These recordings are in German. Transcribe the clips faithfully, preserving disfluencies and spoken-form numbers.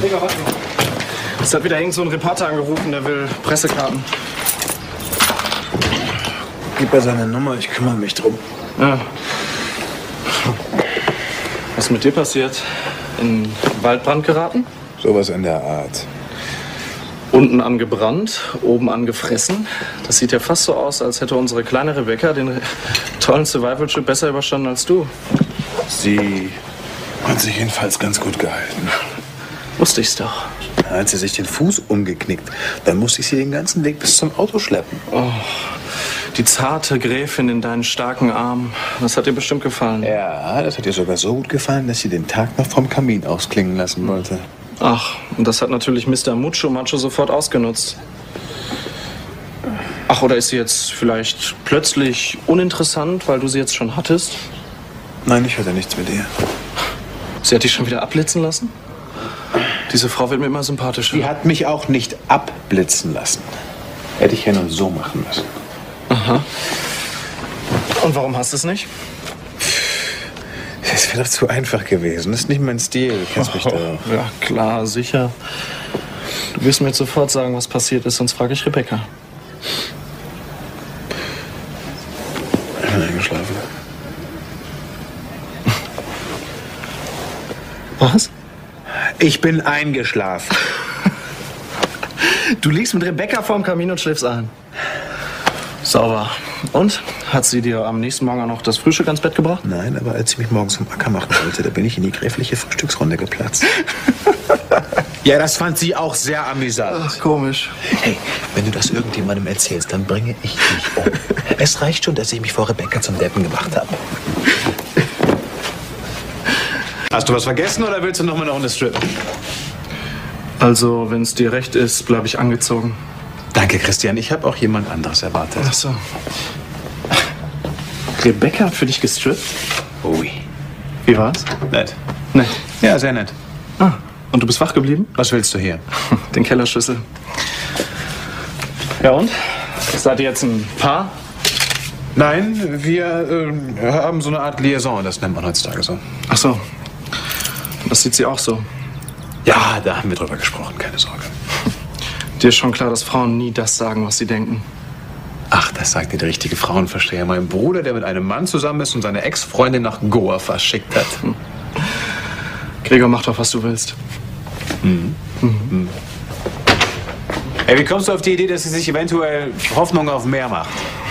Digga, warte. Es hat wieder irgend so ein Reporter angerufen, der will Pressekarten. Gib mir seine Nummer, ich kümmere mich drum. Ja. Was ist mit dir passiert? In den Waldbrand geraten? Sowas in der Art. Unten angebrannt, oben angefressen. Das sieht ja fast so aus, als hätte unsere kleine Rebecca den tollen Survival-Trip besser überstanden als du. Sie hat sich jedenfalls ganz gut gehalten. Wusste ich's doch. Als sie sich den Fuß umgeknickt, dann musste ich sie den ganzen Weg bis zum Auto schleppen. Oh, die zarte Gräfin in deinen starken Armen. Das hat dir bestimmt gefallen. Ja, das hat ihr sogar so gut gefallen, dass sie den Tag noch vom Kamin ausklingen lassen wollte. Ach, und das hat natürlich Mister Mucho Macho sofort ausgenutzt. Ach, oder ist sie jetzt vielleicht plötzlich uninteressant, weil du sie jetzt schon hattest? Nein, ich hatte nichts mit ihr. Sie hat dich schon wieder abblitzen lassen? Diese Frau wird mir immer sympathischer. Sie hat mich auch nicht abblitzen lassen. Hätte ich ja nur so machen müssen. Aha. Und warum hast du es nicht? Das wäre doch zu einfach gewesen. Das ist nicht mein Stil. Du kennst mich doch. Ja, klar, sicher. Du wirst mir jetzt sofort sagen, was passiert ist, sonst frage ich Rebecca. Ich bin eingeschlafen. Was? Ich bin eingeschlafen. Du liegst mit Rebecca vorm Kamin und schläfst ein. Sauber. Und? Hat sie dir am nächsten Morgen auch noch das Frühstück ans Bett gebracht? Nein, aber als sie mich morgens vom Acker machen wollte, da bin ich in die gräfliche Frühstücksrunde geplatzt. Ja, das fand sie auch sehr amüsant. Ach, komisch. Hey, wenn du das irgendjemandem erzählst, dann bringe ich dich um. Es reicht schon, dass ich mich vor Rebecca zum Deppen gemacht habe. Hast du was vergessen oder willst du noch mal eine Runde strippen? Also, wenn es dir recht ist, bleibe ich angezogen. Danke, Christian. Ich habe auch jemand anderes erwartet. Ach so. Rebecca hat für dich gestrippt? Ui. Wie war's? Nett. Nett. Ja, sehr nett. Ah, und du bist wach geblieben? Was willst du hier? Den Kellerschlüssel. Ja und? Seid ihr jetzt ein Paar? Nein, wir äh, haben so eine Art Liaison. Das nennt man heutzutage so. Ach so. Das sieht sie auch so. Ja, da haben wir drüber gesprochen. Keine Sorge. Dir ist schon klar, dass Frauen nie das sagen, was sie denken. Ach, das sagt dir der richtige Frauenversteher. Mein Bruder, der mit einem Mann zusammen ist und seine Ex-Freundin nach Goa verschickt hat. Hm. Gregor, mach doch, was du willst. Mhm. Mhm. Ey, wie kommst du auf die Idee, dass sie sich eventuell Hoffnung auf mehr macht?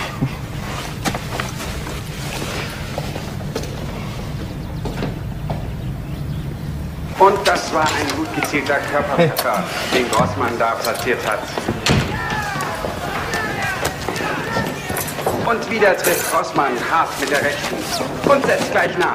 Und das war ein gut gezielter Körpertreffer, den Grossmann da platziert hat. Und wieder trifft Grossmann hart mit der rechten und setzt gleich nach.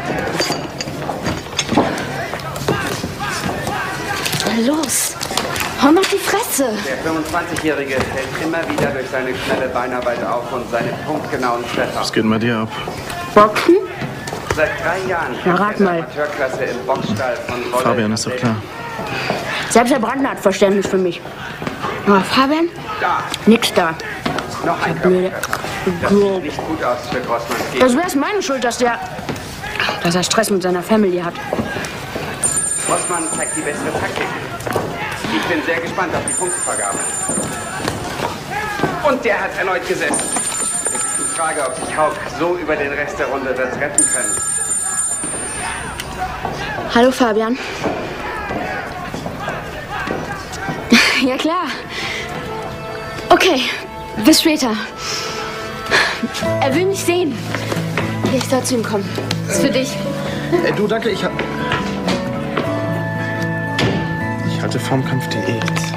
Los, hau noch die Fresse. Der fünfundzwanzigjährige fällt immer wieder durch seine schnelle Beinarbeit auf und seine punktgenauen Treffer. Was geht denn bei dir ab? Boxen? Seit drei Jahren Ja, rat mal. Amateurklasse im Boxstall von Wolle. Fabian, ist doch klar. Selbst der Brandner hat Verständnis für mich. Aber Fabian? Da, Nix da. noch ein Blöde. Körpertreffer. Das sieht nicht gut aus für Grossmanns Gegner. Das wäre meine Schuld, dass der... dass er Stress mit seiner Family hat. Grossmann zeigt die bessere Taktik. Ich bin sehr gespannt auf die Punktevergabe. Und der hat erneut gesessen. Es ist die Frage, ob sich Haug so über den Rest der Runde wird retten können. Hallo, Fabian. Ja, klar. Okay, bis später. Er will mich sehen. Ich soll zu ihm kommen. Ist für dich. Ey, du, danke, ich hab... Ich halte vorm Kampf Diät.